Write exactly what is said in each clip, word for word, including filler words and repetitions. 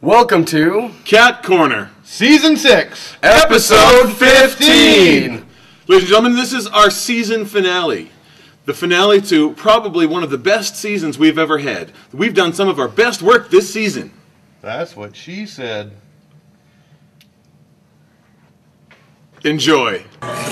Welcome to Cat Corner, Season six, Episode fifteen! Ladies and gentlemen, this is our season finale. The finale to probably one of the best seasons we've ever had. We've done some of our best work this season. That's what she said. Enjoy.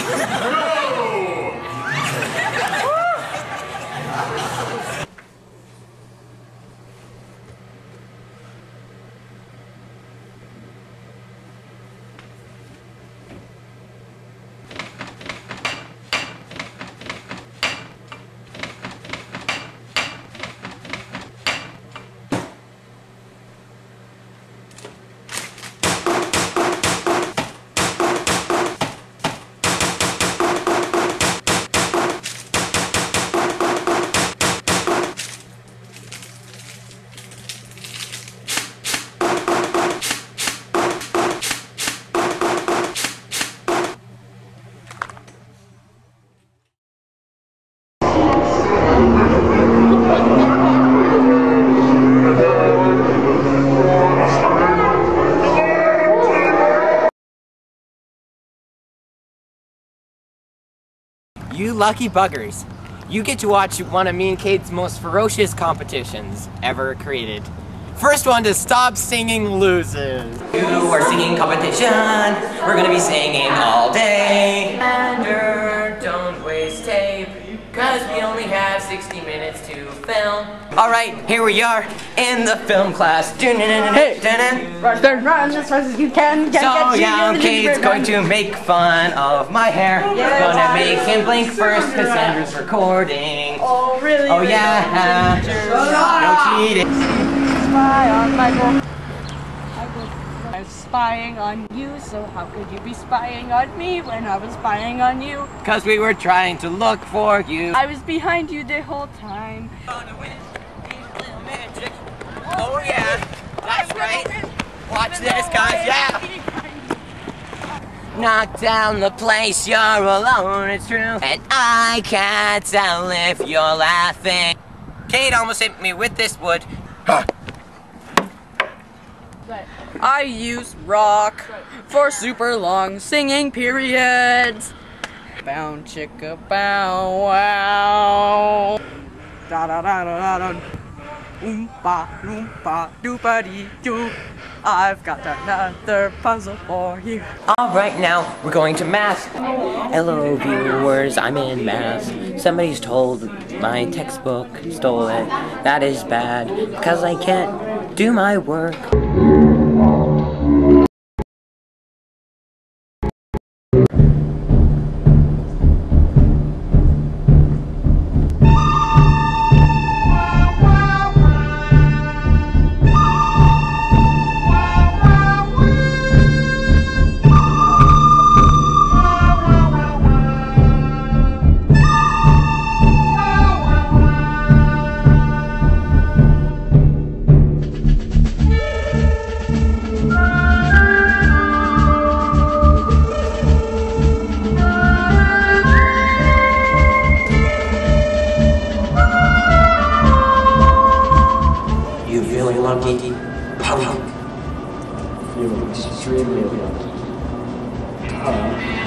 You lucky buggers. You get to watch one of me and Kate's most ferocious competitions ever created. First one to stop singing loses. You are singing competition. We're gonna be singing all day. And don't waste tape, cause we only have sixty minutes to film. Alright, here we are in the film class. Hey! Run, run, run as fast as you can. Get, So get, yeah, get, Kate's get, going to make fun of my hair. Yeah, Gonna make him blink first because Sandra's recording. Oh, really? Oh yeah. No cheating. Spy on Michael. I was spying on you, so how could you be spying on me when I was spying on you? Because we were trying to look for you. I was behind you the whole time. Oh yeah, that's right. Watch this, guys, yeah. Knock down the place, you're alone, it's true. And I can't tell if you're laughing. Kate almost hit me with this wood. I use rock for super long singing periods. Bound chicka bow wow. Da da da da da da. Oompa loompa doopa dee doo. I've got another puzzle for you. Alright, now we're going to math. Hello, viewers, I'm in math. Somebody's told my textbook, stole it. That is bad, because I can't do my work. Lucky, punk. You're extremely lucky.